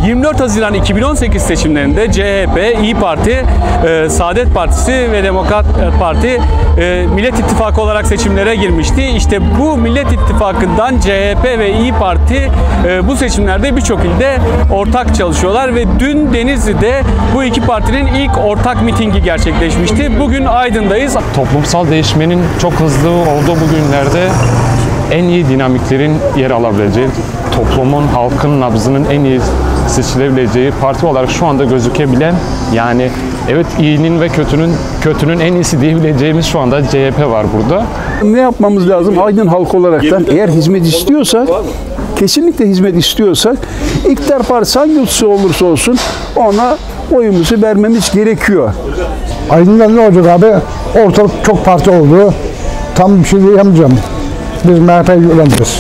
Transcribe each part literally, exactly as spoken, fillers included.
yirmi dört Haziran iki bin on sekiz seçimlerinde C H P, İYİ Parti, e, Saadet Partisi ve Demokrat Parti e, Millet İttifakı olarak seçimlere girmişti. İşte bu Millet İttifakı'ndan C H P ve İYİ Parti e, bu seçimlerde birçok ilde ortak çalışıyorlar ve dün Denizli'de bu iki partinin ilk ortak mitingi gerçekleşmişti. Bugün Aydın'dayız. Toplumsal değişmenin çok hızlı olduğu bu günlerde en iyi dinamiklerin yer alabileceği, toplumun, halkın nabzının en iyi seçilebileceği parti olarak şu anda gözükebilen, yani evet iyinin ve kötünün kötünün en iyisi diyebileceğimiz şu anda C H P var burada. Ne yapmamız lazım? Aydın halkı olaraktan eğer hizmet istiyorsak, kesinlikle hizmet istiyorsak, iktidar partisi hangisi olursa olsun ona oyumuzu vermemiz gerekiyor. Aydın'da ne olacak abi? Ortalık çok parti oldu. Tam bir şey diyemeyeceğim. Biz M H P'yi yönetiriz.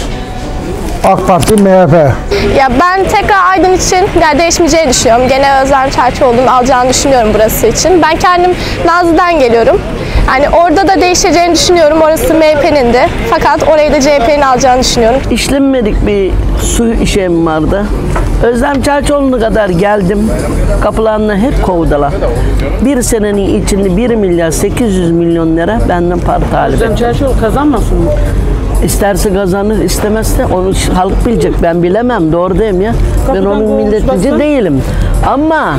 AK Parti, M H P. Ya ben tekrar Aydın için yani değişmeyeceğini düşünüyorum. Gene Özlem Çerçioğlu'nun alacağını düşünüyorum burası için. Ben kendim Nazlı'dan geliyorum. Yani orada da değişeceğini düşünüyorum. Orası M H P'nin de. Fakat orayı da C H P'nin alacağını düşünüyorum. İşlenmedik bir su işim vardı. Özlem Çerçioğlu'na kadar geldim. Kapılarını hep kovdular. Bir senenin içinde bir milyar sekiz yüz milyon lira benden para talep etti. Özlem Çerçioğlu kazanmasın mı? İsterse kazanır, istemezse onu halk bilecek. Ben bilemem, doğru değil mi ya? Ben onun milletvekili değilim. Ama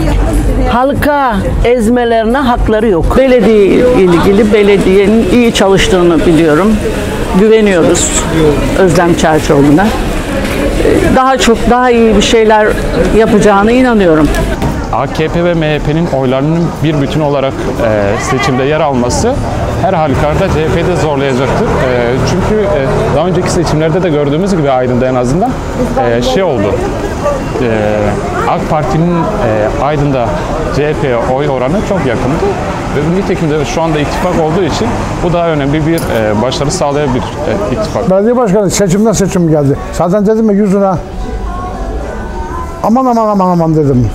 halka ezmelerine hakları yok. Belediye ilgili belediyenin iyi çalıştığını biliyorum. Güveniyoruz Özlem Çerçioğlu'na. Daha çok, daha iyi bir şeyler yapacağına inanıyorum. A K P ve M H P'nin oylarının bir bütün olarak e, seçimde yer alması her halükarda C H P'yi de zorlayacaktır. E, çünkü e, daha önceki seçimlerde de gördüğümüz gibi Aydın'da en azından e, şey oldu. E, AK Parti'nin e, Aydın'da C H P'ye oy oranı çok yakındı. Ve nitekim de şu anda ittifak olduğu için bu daha önemli bir e, başarı sağlayabilir e, ittifak. Belediye başkanı seçimden seçim geldi. Zaten dedim ya yüzüne aman aman aman aman dedim.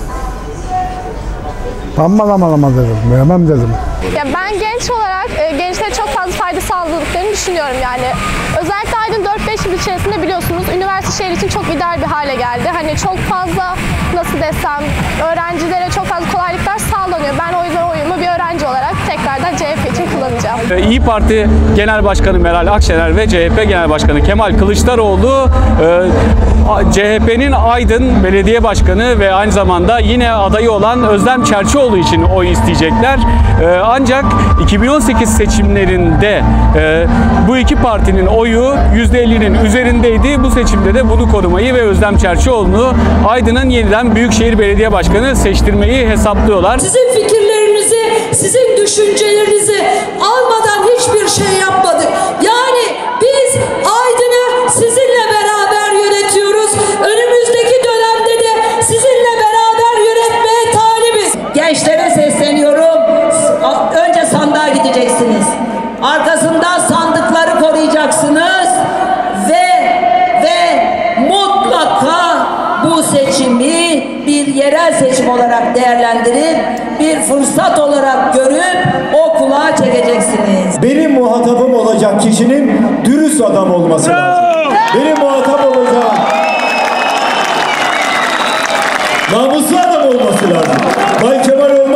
Aman aman aman dedim, vermem dedim. Ya ben genç olarak e, gençlere çok fazla fayda sağladıklarını düşünüyorum yani. Özellikle Aydın dört beş yıl içerisinde biliyorsunuz üniversite şehir için çok ideal bir hale geldi. Hani çok fazla nasıl desem öğrencilere çok fazla kolaylıklar sağlanıyor. Ben o yüzden oyumu bir öğrenci olarak tekrardan C H P için kullanacağım. İYİ Parti Genel Başkanı Meral Akşener ve C H P Genel Başkanı Kemal Kılıçdaroğlu e, C H P'nin Aydın Belediye Başkanı ve aynı zamanda yine adayı olan Özlem Çerçioğlu için oy isteyecekler. E, ancak iki bin on sekiz seçimlerinde e, bu iki partinin oyu yüzde ellinin üzerindeydi. Bu seçimde de bunu korumayı ve Özlem Çerçioğlu'nu Aydın'ın yeniden Büyükşehir Belediye Başkanı seçtirmeyi hesaplıyorlar. Sizin fikirlerinizi, sizin düşüncelerinizi almadan hiçbir şey yapmadık. Yani biz Aydın'ı sizinle beraber yönetiyoruz. Önümüzdeki dönemde de sizinle beraber yönetmeye talibiz. Gençlere sesleniyorum. Önce sandığa gideceksiniz. Arkasından sandıkları koruyacaksınız ve ve mutlaka bu seçimi bir yerel seçim olarak değerlendirip bir fırsat olarak görüp o kulağa çekeceksiniz. Benim muhatabım olacak kişinin dürüst adam olması lazım. Benim muhatap olacak namuslu adam olması lazım. Bay Kemal olması